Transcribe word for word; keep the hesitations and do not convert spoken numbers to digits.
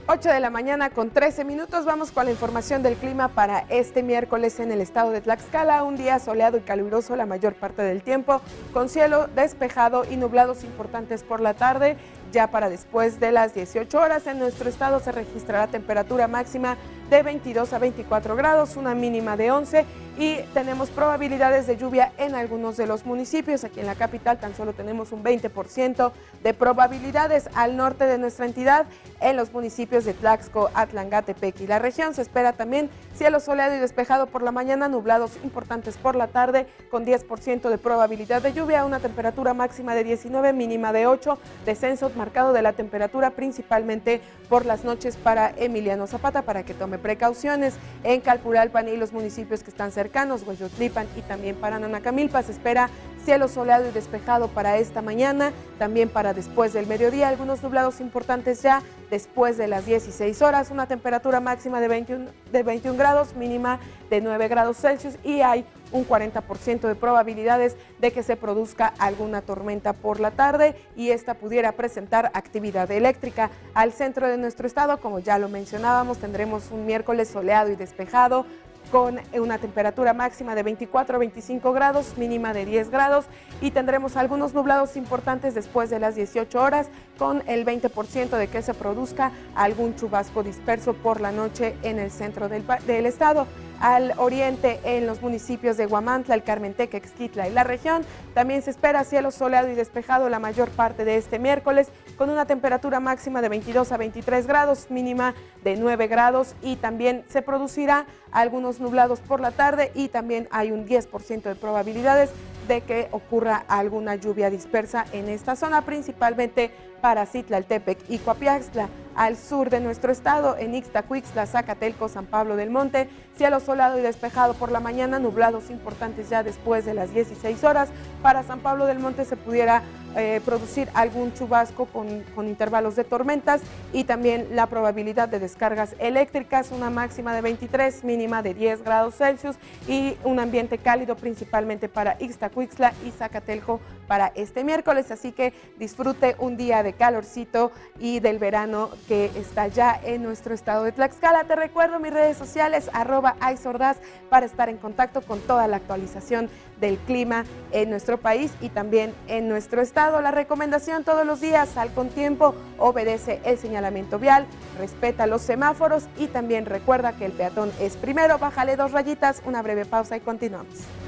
ocho de la mañana con trece minutos, vamos con la información del clima para este miércoles en el estado de Tlaxcala. Un día soleado y caluroso la mayor parte del tiempo, con cielo despejado y nublados importantes por la tarde. Ya para después de las dieciocho horas en nuestro estado se registrará temperatura máxima de veintidós a veinticuatro grados, una mínima de once y tenemos probabilidades de lluvia en algunos de los municipios. Aquí en la capital tan solo tenemos un veinte por ciento de probabilidades. Al norte de nuestra entidad, en los municipios de Tlaxco, Atlangatepec y la región, se espera también cielo soleado y despejado por la mañana, nublados importantes por la tarde, con diez por ciento de probabilidad de lluvia, una temperatura máxima de diecinueve, mínima de ocho, descenso marcado de la temperatura principalmente por las noches para Emiliano Zapata, para que tome precauciones. En Calpulalpan y los municipios que están cercanos, Hueyotlipan y también para Nanacamilpa, se espera cielo soleado y despejado para esta mañana, también para después del mediodía, algunos nublados importantes ya después de las dieciséis horas, una temperatura máxima de veintiuno, de veintiún grados, mínima de nueve grados Celsius y hay un cuarenta por ciento de probabilidades de que se produzca alguna tormenta por la tarde y esta pudiera presentar actividad eléctrica. Al centro de nuestro estado, como ya lo mencionábamos, tendremos un miércoles soleado y despejado, con una temperatura máxima de veinticuatro a veinticinco grados, mínima de diez grados y tendremos algunos nublados importantes después de las dieciocho horas con el veinte por ciento de que se produzca algún chubasco disperso por la noche en el centro del, del estado. Al oriente, en los municipios de Huamantla, el Carmenteca, Exquitla y la región, también se espera cielo soleado y despejado la mayor parte de este miércoles, con una temperatura máxima de veintidós a veintitrés grados, mínima de nueve grados y también se producirá algunos nublados por la tarde y también hay un diez por ciento de probabilidades de que ocurra alguna lluvia dispersa en esta zona, principalmente para Citlaltepec y Coapiaxtla. Al sur de nuestro estado, en Ixtacuixtla, Zacatelco, San Pablo del Monte, cielo soleado y despejado por la mañana, nublados importantes ya después de las dieciséis horas. Para San Pablo del Monte se pudiera eh, producir algún chubasco con, con intervalos de tormentas y también la probabilidad de descargas eléctricas, una máxima de veintitrés, mínima de diez grados Celsius y un ambiente cálido principalmente para Ixtacuixtla y Zacatelco para este miércoles, así que disfrute un día de calorcito y del verano que está ya en nuestro estado de Tlaxcala. Te recuerdo mis redes sociales, arroba aisordaz, para estar en contacto con toda la actualización del clima en nuestro país y también en nuestro estado. La recomendación todos los días: sal con tiempo, obedece el señalamiento vial, respeta los semáforos y también recuerda que el peatón es primero. Bájale dos rayitas, una breve pausa y continuamos.